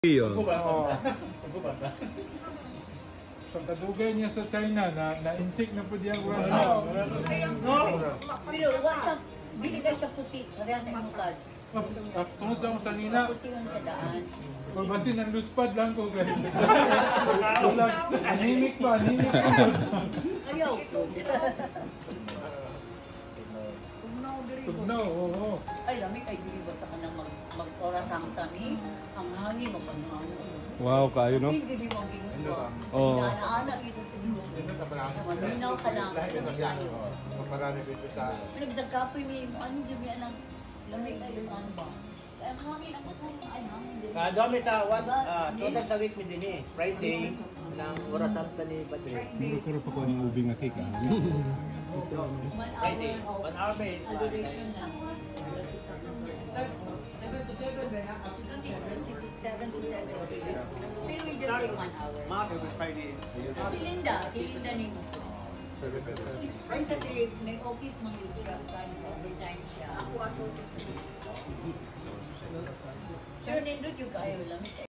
Oo. So kadugay niya sa China na insik na po diya No. Pero what's up? Dili ka siya puti. Parehas na yung pads. Tungod sa akong sanina. Puti yun sa daan. Pagbasin ng luspad lang ko ganito. Anemic pa. Ayaw. Tugnaw, oo. Ay, lamig ay dili basta ka nang mag-oras ang tami. Ang hangin, magpagmano. Wow, kayo no? Hindi gini mong ginagawa. Oo. Inaanak ito sa dito. Minaw ka lang. Pinagdagkapoy may ano dyan may anang lamig ay ano ba? Ang hangin ang ay hangin. Dami sa total sa week mi din eh. Friday ng oras sa ni Padre. Magkaroon pa ko ng ubing na cake. Friday, 1 hour ba? Adoration na. 7 to 7 ba? 7 to 7. Pero we just take 1 hour. Mass Friday. Si Linda ni mo. Friend kasi may office mang yun siya. Overtime siya. Ako ato. Sure, nindot yung kayo lang.